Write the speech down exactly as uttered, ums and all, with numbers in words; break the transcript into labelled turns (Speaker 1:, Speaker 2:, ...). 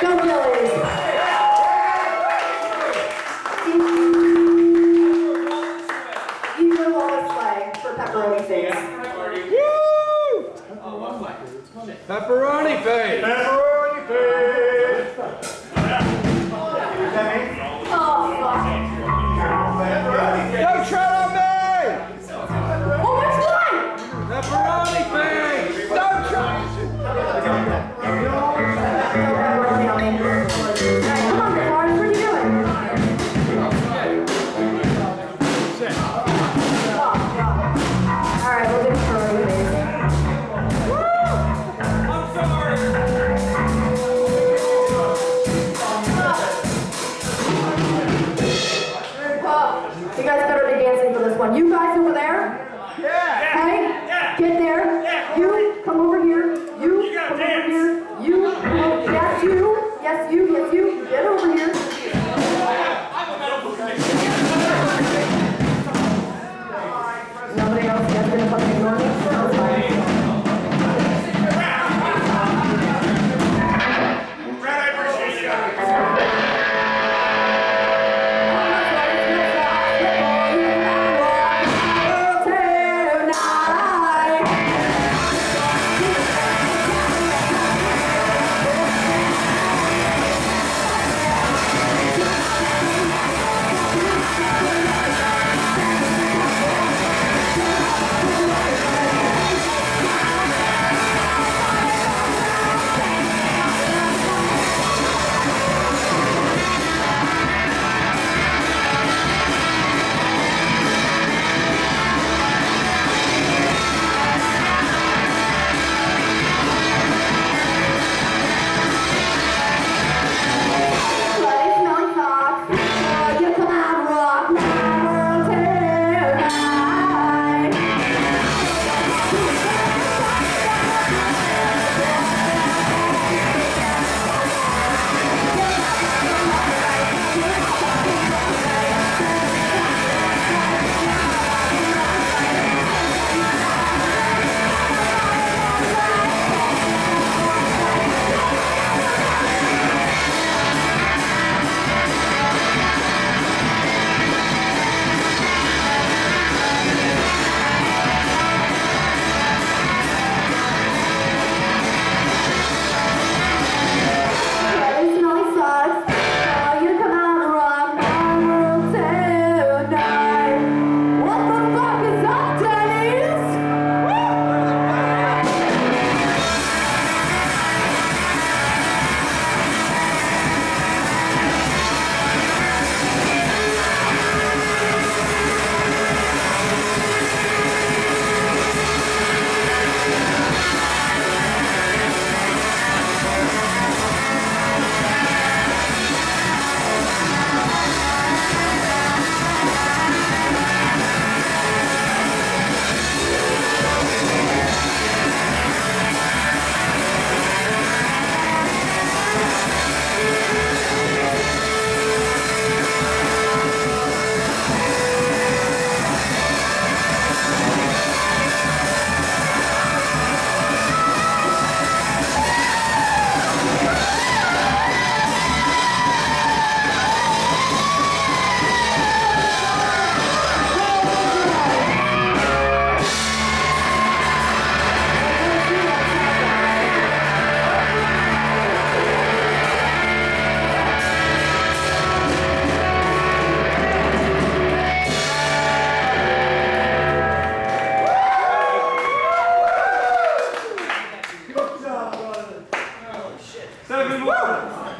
Speaker 1: Go Phillies! Ethan Wallace flag for Pepperoni Face.
Speaker 2: Pepperoni face!
Speaker 3: Pepperoni face!
Speaker 1: Oh, fuck.
Speaker 2: Don't tread on me!
Speaker 1: Oh, which one?
Speaker 2: Pepperoni face! Don't tread!
Speaker 1: Pepperoni on me. Come on, Lars, what are you doing? Oh, God. All right, we'll do Pepperoni Face. You guys better be dancing for this one. You guys over there?
Speaker 3: Yeah!
Speaker 1: Hey?
Speaker 3: Yeah.
Speaker 1: Get there.
Speaker 3: Yeah.
Speaker 1: You come over here. You,
Speaker 3: You gotta
Speaker 1: come
Speaker 3: dance.
Speaker 1: over here. You come over. Yes, you. Yes, you. Yes, you. Get over here. Nobody else is gonna fucking ignore me? That's fine.
Speaker 3: Brad, I appreciate you.
Speaker 2: Seven one!